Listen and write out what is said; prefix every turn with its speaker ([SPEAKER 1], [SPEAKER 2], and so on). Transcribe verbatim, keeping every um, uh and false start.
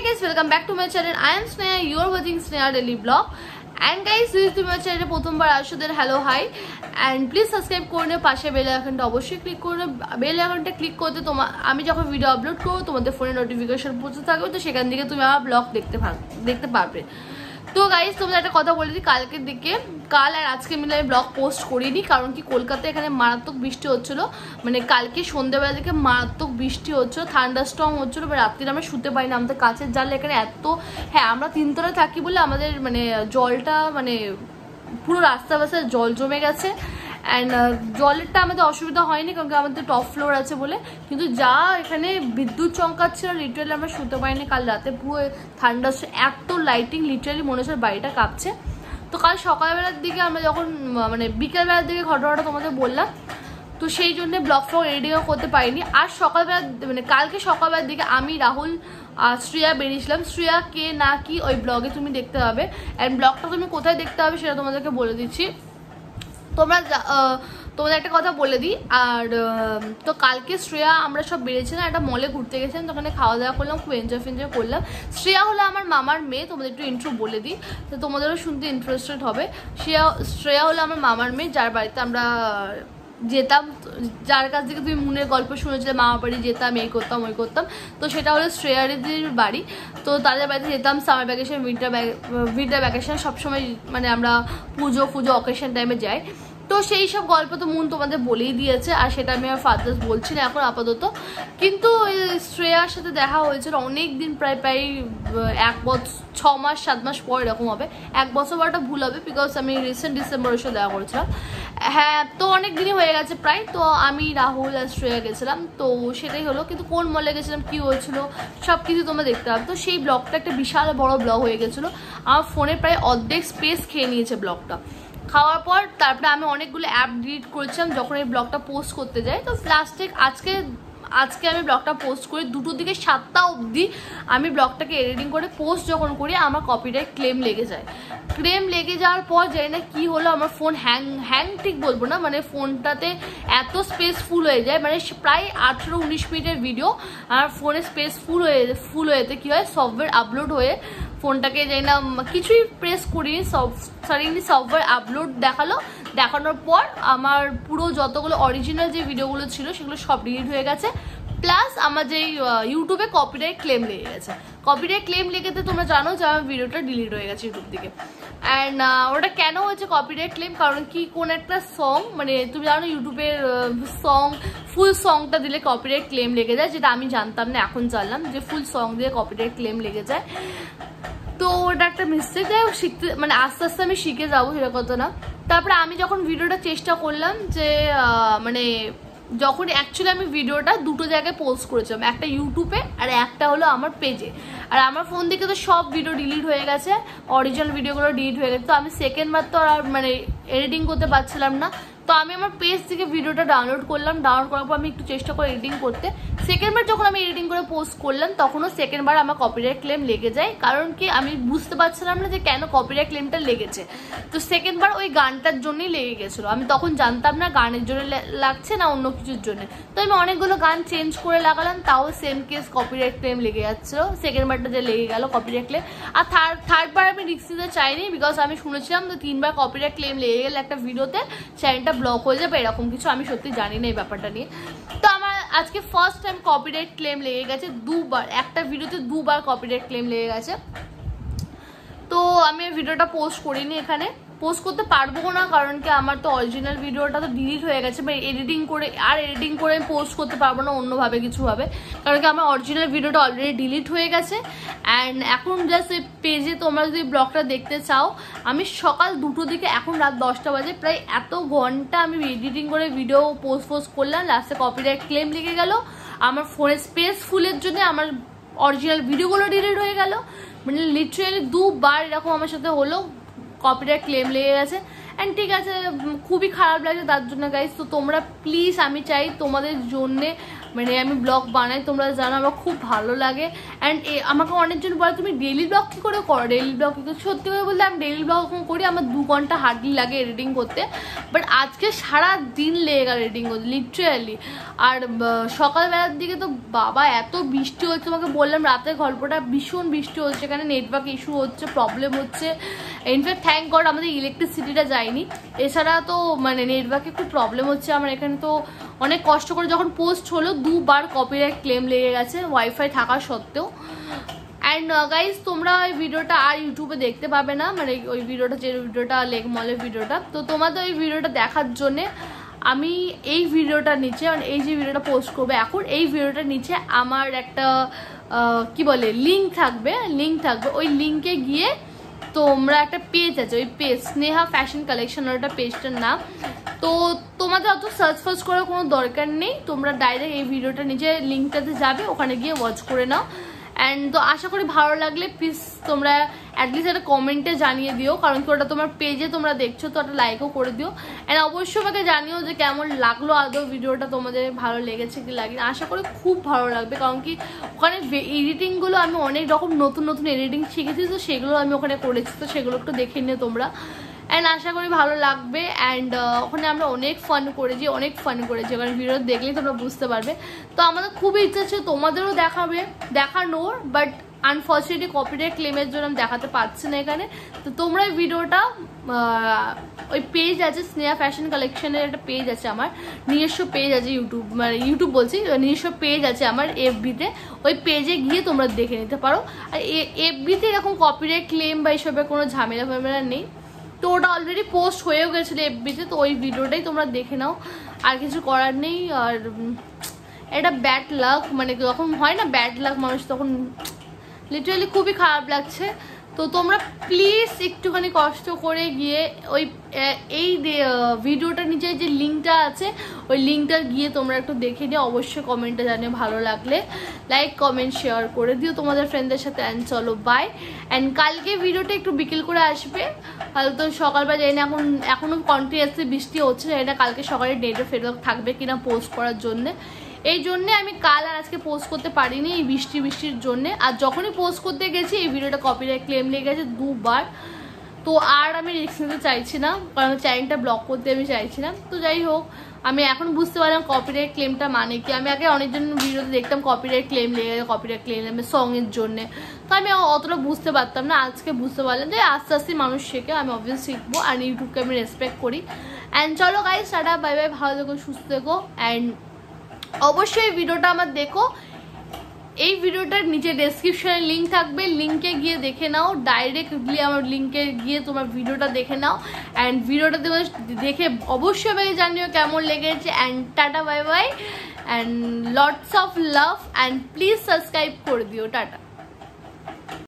[SPEAKER 1] guys, welcome back to my channel. I am Sneha, you are watching Sneha Daily Vlog. And guys, this is my channel প্রথমবার আসো দের hello hi and please subscribe করে নিও, পাশে bell আইকনটা অবশ্যই click করে নিও। Bell আইকনটা ক্লিক করতে তোমার আমি যখন ভিডিও আপলোড করব তোমাদের ফোনে নোটিফিকেশন পৌঁছে থাকবে, তো সেখান থেকে তুমি আমার ব্লগ দেখতে দেখতে পারবে। তো গাইস, তোমাদের একটা কথা বলে দিই, কালকের দিকে কাল আর আজকে মিলে আমি ব্লগ পোস্ট করিনি, কারণ কি কলকাতায় এখানে মারাত্মক বৃষ্টি হচ্ছিলো। মানে কালকে সন্ধ্যাবেলা থেকে মারাত্মক বৃষ্টি হচ্ছিলো, থান্ডারস্টর্ম হচ্ছিলো। রাত্রিরে আমরা শুতে পারি না, আমাদের কাছের জানলা এখানে এত, হ্যাঁ আমরা তিনতলায় থাকি বলে আমাদের মানে জলটা মানে পুরো রাস্তা বাস্তায় জল জমে গেছে। অ্যান্ড জলেরটা আমাদের অসুবিধা হয়নি, কারণ কি আমাদের টপ ফ্লোর আছে বলে। কিন্তু যা এখানে বিদ্যুৎ চমকাচ্ছিল, লিটারালি আমরা শুতে পারিনি কাল রাতে। পুরো ঠান্ডা, এত লাইটিং, লিটারালি মনে হচ্ছে বাড়িটা কাঁপছে। তো কাল সকালবেলার দিকে আমরা যখন মানে বিকেলবেলার দিকে ঘটনাটা তোমাদের বললাম, তো সেই জন্য ব্লগ ফ্লগ এডিটিংও করতে পারিনি। আর সকালবেলা মানে কালকে সকালবেলার দিকে আমি, রাহুল আর শ্রেয়া বেরিয়েছিলাম। শ্রেয়া কে না কি ওই ব্লগে তুমি দেখতে পাবে। অ্যান্ড ব্লগটা তুমি কোথায় দেখতে হবে সেটা তোমাদেরকে বলে দিচ্ছি। তোমরা তোমাদের একটা কথা বলে দিই, আর তো কালকে শ্রেয়া আমরা সব বেরিয়েছিলাম, একটা মলে ঘুরতে গেছিলাম, তো ওখানে খাওয়া দাওয়া করলাম, খুব এনজয় ফেনজয় করলাম। শ্রেয়া হলো আমার মামার মেয়ে, তোমাদের একটু ইন্ট্রো বলে দিই, তো তোমাদেরও শুনতে ইন্টারেস্টেড হবে। শ্রেয়া শ্রেয়া হলো আমার মামার মেয়ে, যার বাড়িতে আমরা যেতাম, যার কাছ থেকে তুমি মনের গল্প শুনেছিলে, মামা বাড়ি যেতাম, এই করতাম ওই করতাম, তো সেটা হলো শ্রেয়ারিদের বাড়ি। তো তাদের বাড়িতে যেতাম summer vacation, winter winter vacation, সবসময় মানে আমরা পুজো পুজো অকেশন টাইমে যাই। তো সেই সব গল্প তো মন তোমাদের বলেই দিয়েছে, আর সেটা আমি আর ফাদার্স বলছি না এখন আপাতত। কিন্তু শ্রেয়ার সাথে দেখা হয়েছিল অনেক দিন, প্রায় প্রায় এক বছর ছ মাস সাত মাস পর এরকম হবে। এক বছর একটা ভুল হবে, বিকজ আমি রিসেন্ট ডিসেম্বরের সাথে দেখা করেছিলাম। হ্যাঁ, তো অনেক দিনই হয়ে গেছে প্রায়। তো আমি, রাহুল আর শ্রেয়া গেছিলাম, তো সেটাই হলো। কিন্তু কোন মলে গেছিলাম, কী হয়েছিল, সব কিছু তোমরা দেখতে পাবে। তো সেই ব্লগটা একটা বিশাল বড় ব্লগ হয়ে গেছিলো, আমার ফোনে প্রায় অর্ধেক স্পেস খেয়ে নিয়েছে ব্লগটা। খাওয়ার পর তারপরে আমি অনেকগুলো অ্যাপ ডিলিট করেছিলাম যখন এই ব্লগটা পোস্ট করতে যাই। তো লাস্টে আজকে আজকে আমি ব্লগটা পোস্ট করি দুটো দিকে সাতটা অবধি আমি ব্লগটাকে এডিটিং করে পোস্ট যখন করি, আমার কপিরাইট ক্লেম লেগে যায়। ক্লেম লেগে যাওয়ার পর জানি না কী হলো, আমার ফোন হ্যাং হ্যাং ঠিক বলবো না, মানে ফোনটাতে এত স্পেস ফুল হয়ে যায়, মানে প্রায় আঠেরো উনিশ মিনিটের ভিডিও আমার ফোনে স্পেস ফুল হয়ে ফুল হয়েতে কী হয়, সফটওয়্যার আপলোড হয়ে ফোনটাকে যাই না কিছুই প্রেস করিনি, সব সাডেনলি সফটওয়্যার আপলোড দেখালো। দেখানোর পর আমার পুরো যতগুলো অরিজিনাল যে ভিডিওগুলো ছিল সেগুলো সব ডিলিট হয়ে গেছে, প্লাস আমার যে ইউটিউবে কপিরাইট ক্লেম লেগে গেছে। কপিরাইট ক্লেম লেগেতে তোমরা জানো যে আমার ভিডিওটা ডিলিট হয়ে গেছে ইউটিউব থেকে। অ্যান্ড ওটা কেন হয়েছে কপিরাইট ক্লেম, কারণ কি কোন একটা সং, মানে তুমি জানো ইউটিউবের সং ফুল সংটা দিলে কপিরাইট ক্লেম লেগে যায়, যেটা আমি জানতাম না, এখন জানলাম যে ফুল সং দিয়ে কপিরাইট ক্লেম লেগে যায়। তো ওটা একটা মিস্টেক, যাই হোক শিখতে মানে আস্তে আস্তে আমি শিখে যাবো, সেটা কথা না। তারপরে আমি যখন ভিডিওটা চেষ্টা করলাম যে মানে যখন অ্যাকচুয়ালি আমি ভিডিওটা দুটো জায়গায় পোস্ট করেছিলাম, একটা ইউটিউবে আর একটা হলো আমার পেজে। আর আমার ফোন থেকে তো সব ভিডিও ডিলিট হয়ে গেছে, অরিজিনাল ভিডিওগুলো ডিলিট হয়ে গেছে। তো আমি সেকেন্ডবার তো আর মানে এডিটিং করতে পারছিলাম না। তো আমি আমার পেজ থেকে ভিডিওটা ডাউনলোড করলাম, ডাউনলোড করার পর আমি একটু চেষ্টা করে এডিটিং করতে। সেকেন্ডবার যখন আমি এডিটিং করে পোস্ট করলাম, তখনও সেকেন্ডবার আমার কপিরাইট ক্লেম লেগে যায়, কারণ কি আমি বুঝতে পারছিলাম না যে কেন কপিরাইট ক্লেমটা লেগেছে। তো সেকেন্ডবার ওই গানটার জন্যই লেগে গেছিলো, আমি তখন জানতাম না গানের জন্য লাগছে না অন্য কিছুর জন্য। তো আমি অনেকগুলো গান চেঞ্জ করে লাগালাম, তাও সেম কেস কপিরাইট ক্লেম লেগে যাচ্ছিলো। সেকেন্ডবারটা যে লেগে গেল কপিরাইট ক্লেম। আর থার্ড থার্ডবার আমি রিস্ক নিতে চাইনি, বিকজ আমি শুনেছিলাম যে তিনবার কপিরাইট ক্লেম লেগে গেলে একটা ভিডিওতে চ্যানেলটা ব্লক হয়ে যাবে, এরকম কিছু। আমি সত্যি জানি না এই ব্যাপারটা নিয়ে। তো আমার আজকে ফার্স্ট টাইম কপিরাইট ক্লেম লেগে গেছে দুবার, একটা ভিডিওতে দুবার কপিরাইট ক্লেম লেগে গেছে। তো আমি ভিডিওটা পোস্ট করিনি, এখানে পোস্ট করতে পারবো না, কারণ কি আমার তো অরিজিনাল ভিডিওটা তো ডিলিট হয়ে গেছে। বা এডিটিং করে আর এডিটিং করে পোস্ট করতে পারবো না অন্যভাবে কিছুভাবে, কারণ কি আমার অরিজিনাল ভিডিওটা অলরেডি ডিলিট হয়ে গেছে। অ্যান্ড এখন জাস্ট এই পেজে তোমরা যদি ব্লগটা দেখতে চাও, আমি সকাল দুটো দিকে, এখন রাত দশটা বাজে, প্রায় এত ঘন্টা আমি এডিটিং করে ভিডিও পোস্ট পোস্ট করলাম, লাস্টে কপিরাইট ক্লেম লেগে গেল। আমার ফোনের স্পেস ফুলের জন্য আমার অরিজিনাল ভিডিওগুলো ডিলিট হয়ে গেল। মানে লিটারালি দুবার এরকম আমার সাথে হলো, কপিরাইট ক্লেম লেগে গেছে। অ্যান্ড ঠিক আছে, খুবই খারাপ লাগছে তার জন্য গাইস। তো তোমরা প্লিজ, আমি চাই তোমাদের জন্যে মানে আমি ব্লগ বানাই, তোমরা জানো আমার খুব ভালো লাগে। অ্যান্ড আমাকে অনেকজন বলে তুমি ডেইলি ব্লগ কী করে করো, ডেইলি ব্লগ কী করে? সত্যি করে বলতে আমি ডেইলি ব্লগ করি, আমার দু ঘন্টা হার্ডলি লাগে এডিটিং করতে, বাট আজকে সারা দিন লেগে গেল এডিটিং করতে লিটারালি। আর সকালবেলার দিকে তো বাবা এত বৃষ্টি হচ্ছে, তোমাকে বললাম রাতের গল্পটা, ভীষণ বৃষ্টি হচ্ছে, এখানে নেটওয়ার্ক ইস্যু হচ্ছে, প্রবলেম হচ্ছে। ইনফ্যাক্ট থ্যাঙ্ক গড আমাদের ইলেকট্রিসিটিটা যায়নি, এছাড়া তো মানে নেটওয়ার্কে খুব প্রবলেম হচ্ছে আমার এখানে। তো অনেক কষ্ট করে যখন পোস্ট হলো দুবার কপিরাইট ক্লেম লেগে গেছে ওয়াইফাই থাকা সত্ত্বেও। অ্যান্ড গাইজ তোমরা ওই ভিডিওটা আর ইউটিউবে দেখতে পাবে না, মানে ওই ভিডিওটা যে ভিডিওটা লেগ মলের ভিডিওটা, তো তোমাদের ওই ভিডিওটা দেখার জন্যে আমি এই ভিডিওটার নিচে, মানে এই যে ভিডিওটা পোস্ট করবে এখন, এই ভিডিওটার নিচে আমার একটা কি বলে লিঙ্ক থাকবে, লিঙ্ক থাকবে ওই লিঙ্কে গিয়ে তোমরা একটা পেজ আছে, ওই পেজ স্নেহা ফ্যাশন কালেকশন, ওটা পেজটার নাম। তো তোমাদের অত সার্চ ফার্চ করার কোনো দরকার নেই, তোমরা ডাইরেক্ট এই ভিডিওটা নিচে লিঙ্কটাতে যাবে, ওখানে গিয়ে ওয়াচ করে নাও। অ্যান্ড তো আশা করি ভালো লাগলে প্লিজ তোমরা অ্যাটলিস্ট একটা কমেন্টে জানিয়ে দিও, কারণ কি ওটা তোমার পেজে তোমরা দেখছো তো একটা লাইকও করে দিও। অ্যান্ড অবশ্যই আমাকে জানিও যে কেমন লাগলো আদৌ ভিডিওটা, তোমাদের ভালো লেগেছে কি লাগে। আশা করি খুব ভালো লাগবে, কারণ কি ওখানে এডিটিংগুলো আমি অনেক রকম নতুন নতুন এডিটিং শিখেছি, তো সেগুলো আমি ওখানে করেছি, তো সেগুলো একটু দেখে নিও তোমরা। অ্যান্ড আশা করি ভালো লাগবে। অ্যান্ড ওখানে আমরা অনেক ফান করেছি, অনেক ফান করেছি, ওখানে ভিডিও দেখলেই তোমরা বুঝতে পারবে। তো আমাদের খুবই ইচ্ছা ছিল তোমাদেরও দেখাবে, দেখানোর, বাট আনফর্চুনেটলি কপিরাইট ক্লেমের জন্য আমি দেখাতে পারছি না এখানে। তো তোমরা এই ভিডিওটা ওই পেজ আছে স্নেহা ফ্যাশন কালেকশনের একটা পেজ আছে আমার, নিজস্ব পেজ আছে ইউটিউব, মানে ইউটিউব বলছি, নিজস্ব পেজ আছে আমার এফবিতে, ওই পেজে গিয়ে তোমরা দেখে নিতে পারো। আর এফবিতে এরকম কপিরাইট ক্লেম বা এইসবের কোনো ঝামেলা ফামেলা নেই, তো ওটা অলরেডি পোস্ট হয়েও গেছিলো এফবিতে, তো ওই ভিডিওটাই তোমরা দেখে নাও, আর কিছু করার নেই। আর এটা ব্যাড লাক, মানে যখন হয় না ব্যাড লাক মানুষ, তখন লিটারালি খুবই খারাপ লাগছে। তো তোমরা প্লিজ একটুখানি কষ্ট করে গিয়ে ওই এই ভিডিওটার নিচে যে লিঙ্কটা আছে ওই লিঙ্কটা গিয়ে তোমরা একটু দেখে নিও, অবশ্যই কমেন্টে জানিও ভালো লাগলে, লাইক কমেন্ট শেয়ার করে দিও তোমাদের ফ্রেন্ডদের সাথে। অ্যান্ড চলো বাই। অ্যান্ড কালকে ভিডিওটা একটু বিকেল করে আসবে, হয়তো সকালবেলা যাই না, এখন এখনও কন্টিনিউয়াসলি বৃষ্টি হচ্ছে, জানি না কালকে সকালে ডেটে ফেরত থাকবে কিনা পোস্ট করার জন্যে, এই জন্যে আমি কাল আর আজকে পোস্ট করতে পারিনি এই বৃষ্টি বৃষ্টির জন্যে। আর যখনই পোস্ট করতে গেছি এই ভিডিওটা কপিরাইট ক্লেম লেগে গেছে দুবার, তো আর আমি রিস্ক নিতে চাইছি না, কারণ চ্যানেলটা ব্লক করতে আমি চাইছি না। তো যাই হোক, আমি এখন বুঝতে পারলাম কপিরাইট ক্লেমটা মানে কি। আমি আগে অনেকজন ভিডিওতে দেখতাম কপিরাইট ক্লেম লেগে গেছে, কপিরাইট ক্লেম নেবে সঙের জন্যে, তো আমি অতটা বুঝতে পারতাম না, আজকে বুঝতে পারলাম যে আস্তে আস্তে মানুষ শেখে, আমি অবভিয়াসলি শিখবো, আর ইউটিউবকে আমি রেসপেক্ট করি। অ্যান্ড চলো গাইস, টাটা বাই বাই, ভালো থেকো, সুস্থ থেকো। অ্যান্ড অবশ্যই এই ভিডিওটা আমার দেখো, এই ভিডিওটার নিচে ডেসক্রিপশনে লিঙ্ক থাকবে, লিঙ্কে গিয়ে দেখে নাও, ডাইরেক্টলি আমার লিঙ্কে গিয়ে তোমার ভিডিওটা দেখে নাও। অ্যান্ড ভিডিওটা দেখে অবশ্যই আমাকে জানিও কেমন লেগেছে। And tata bye bye, and lots of love, and please subscribe করে দিও, টাটা।